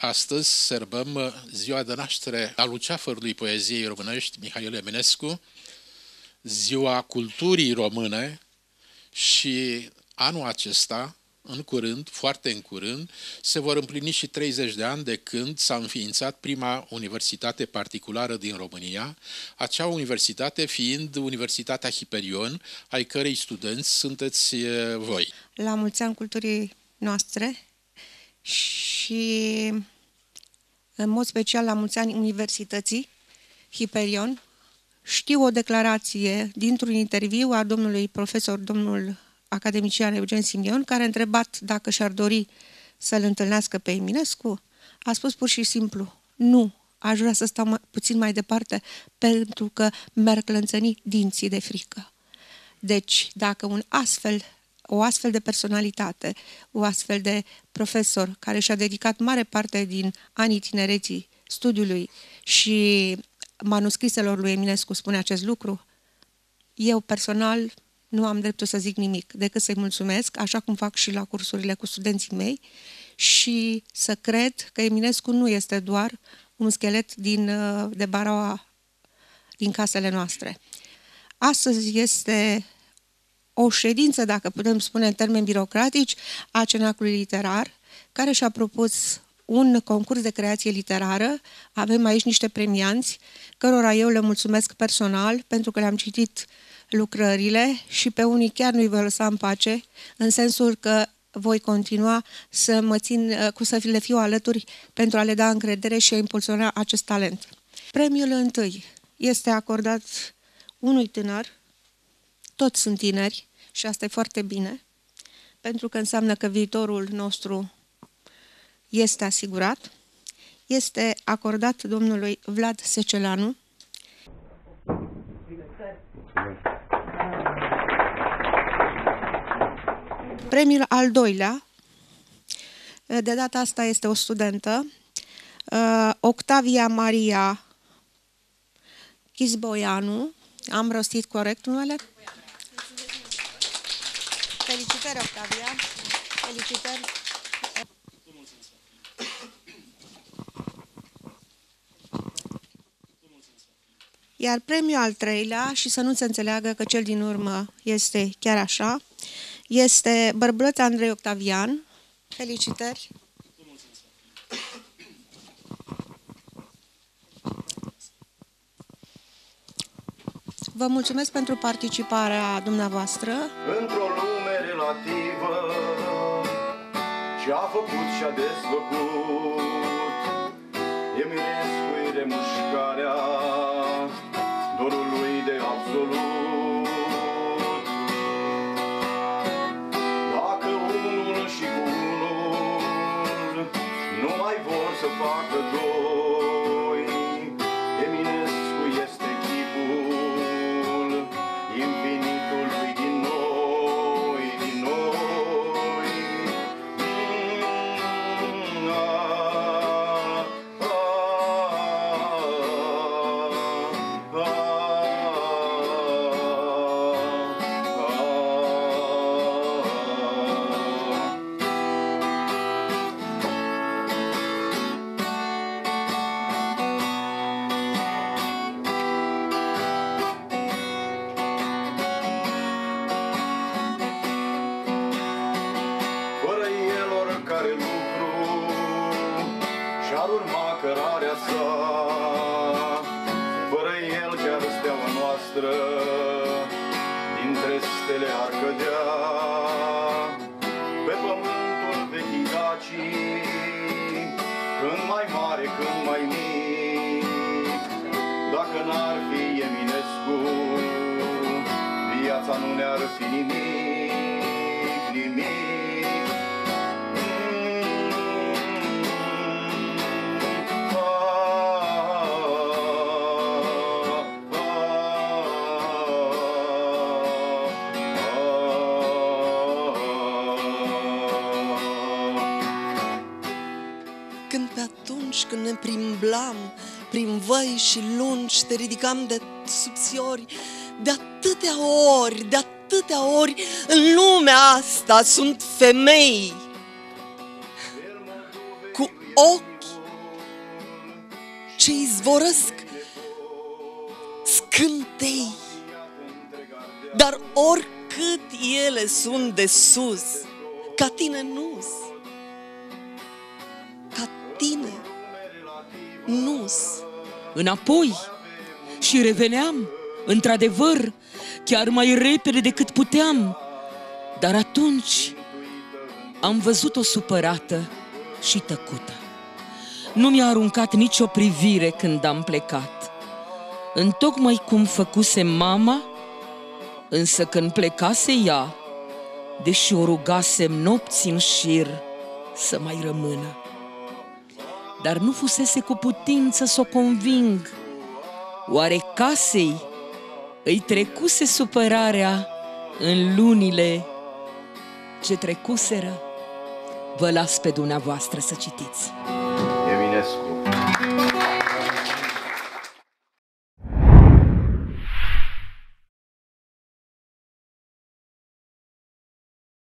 Astăzi sărbăm ziua de naștere a luceafărului poeziei românești, Mihail Eminescu, ziua culturii române și anul acesta, în curând, foarte în curând, se vor împlini și 30 de ani de când s-a înființat prima universitate particulară din România, acea universitate fiind Universitatea Hiperion, ai cărei studenți sunteți voi. La mulți ani culturii noastre și în mod special la mulți ani Universității Hiperion. Știu o declarație dintr-un interviu a domnului profesor, domnul academician Eugen Simion, care a întrebat dacă și-ar dori să-l întâlnească pe Eminescu. A spus pur și simplu, nu, aș vrea să stau puțin mai departe pentru că mi-ar clănțăni dinții de frică. Deci, dacă o astfel de personalitate, o astfel de profesor care și-a dedicat mare parte din anii tinereții studiului și manuscriselor lui Eminescu spune acest lucru, eu personal nu am dreptul să zic nimic, decât să-i mulțumesc, așa cum fac și la cursurile cu studenții mei, și să cred că Eminescu nu este doar un schelet de baraua din casele noastre. Astăzi este o ședință, dacă putem spune în termeni birocratici, a Cenaclului Literar, care și-a propus un concurs de creație literară. Avem aici niște premianți, cărora eu le mulțumesc personal pentru că le-am citit lucrările și pe unii chiar nu-i voi lăsa în pace, în sensul că voi continua să mă țin, să le fiu alături pentru a le da încredere și a impulsiona acest talent. Premiul întâi este acordat unui tânăr, toți sunt tineri și asta e foarte bine, pentru că înseamnă că viitorul nostru este asigurat. Este acordat domnului Vlad Secelanu. Premiul al doilea, de data asta este o studentă, Octavia Maria Chisboianu. Am rostit corect numele? Felicitări, Octavia! Felicitări! Iar premiul al treilea, și să nu se înțeleagă că cel din urmă este chiar așa, este Bărbulăț Andrei Octavian. Felicitări! Vă mulțumesc pentru participarea dumneavoastră. Într-o lume relativă, ce-a făcut și-a desfăcut, Eminescu-i remușcarea dorului de absolut. Dacă unul și cu unul nu mai vor să facă doi, Eminescu este chipul infinitului din noi, din noi. Fără el oricare lucru și-ar urma cărarea sa, fără el chiar steaua noastră dintre stele ar cădea. Pe pământul vechii dacii, când mai mare, când mai mic, dacă n-ar fi Eminescu, viața nu ne-ar fi nimic, nimic. Când pe atunci când ne plimblam prin văi și lungi, te ridicam de subțiori, de atâtea ori în lumea asta sunt femei cu ochi ce izvorăsc scântei, dar oricât ele sunt de sus, ca tine nu-s. Ca tine nu-s. Înapoi și reveneam, într-adevăr, chiar mai repede decât puteam. Dar atunci am văzut-o supărată și tăcută. Nu mi-a aruncat nicio privire când am plecat, întocmai cum făcuse mama, însă când plecase ea, deși o rugasem nopți în șir să mai rămână. Dar nu fusese cu putință să o conving. Oare casei îi trecuse supărarea în lunile ce trecuseră? Vă las pe dumneavoastră să citiți. Eminescu.